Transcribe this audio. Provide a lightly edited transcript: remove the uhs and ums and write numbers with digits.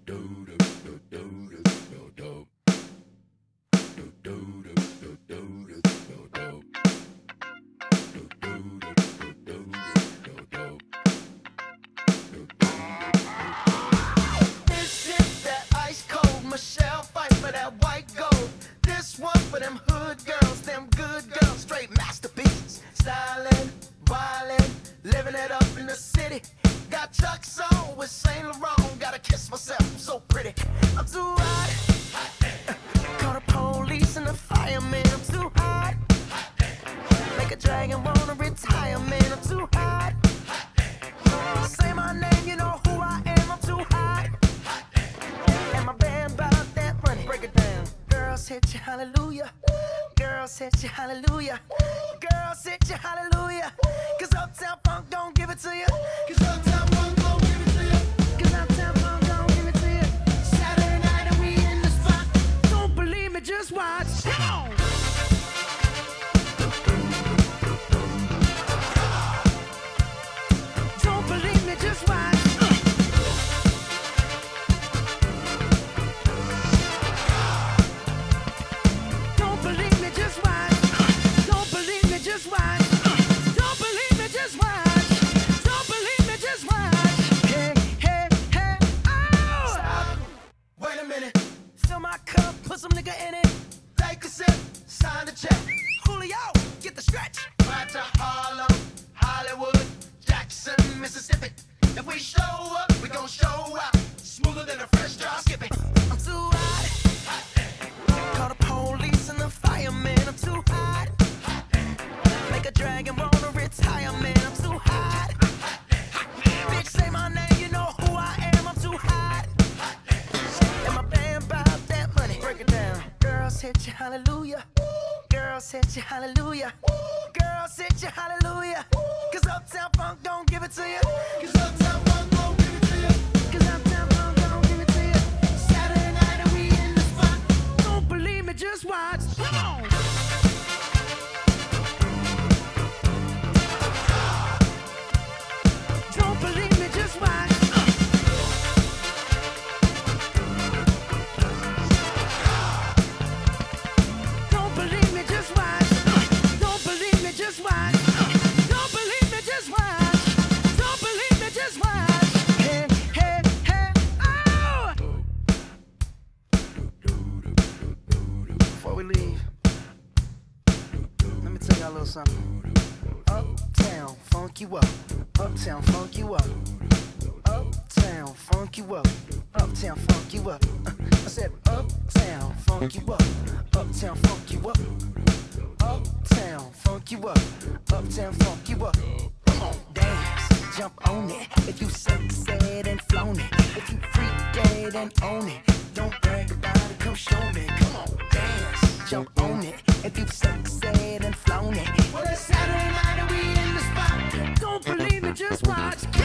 Living it up in the city. Got Chuck's on with Saint Laurent. Gotta kiss myself, I'm so pretty. I'm too hot. Call the police and the fireman. I'm too hot. Make a dragon wanna retire, man. I'm too hot. Say my name, you know who I am. I'm too hot. And my band bought that money. Break it down. Girls hit you, hallelujah. Girls hit you, hallelujah. Girls hit you, hallelujah. Cause Uptown Funk don't give it to you. Cause Uptown Funk don't give it to you. Cause Uptown Funk don't give it to you. Saturday night and we in the spot. Don't believe me, just watch. Don't believe me, just watch. Don't believe me, just watch. Don't believe me, just watch. Don't believe me, just watch. Don't believe me, just watch. Hey, hey, hey, oh! Stop. Wait a minute. Fill my cup, put some nigga in it. Take a sip, sign the check. Julio, get the stretch. Right to Harlem, Hollywood, Jackson, Mississippi. If we show up, we gon' show out. Smoother than a fresh drop skipping. I'm too hot. Call the police and the fireman. I'm too hot. Make a dragon wanna retire, man. I'm too hot. Bitch, say my name, you know who I am. I'm too hot. And my band bought that money. Break it down. Girls hit you, hallelujah. Girls hit you, hallelujah. Girls hit you, hallelujah. Cause Uptown Funk don't give it to you. Cause Uptown Funk don't give it to you. Cause Uptown Funk don't give it to you. Saturday night and we in the spot. Don't believe me, just watch. Come on. Don't believe me, just watch. Don't believe me, just watch. Don't believe me, just watch. Don't believe me, just watch. Don't believe me, just watch. Hey, hey, hey, oh! Before we leave, let me tell y'all a little something. Uptown, funk you up. Uptown, funk you up. Uptown, funk you up. Uptown, funk you up. I said uptown, funk you up. Uptown, funk you up. Uptown, funk you up. Uptown, funk you up. Come on, dance, jump on it. If you said and flown it. If you freak dead and own it. Don't brag about it, come show me. Come on, dance, jump on it. If you said and flown it. Well, it's Saturday night and we in the spot. Don't believe me, just watch.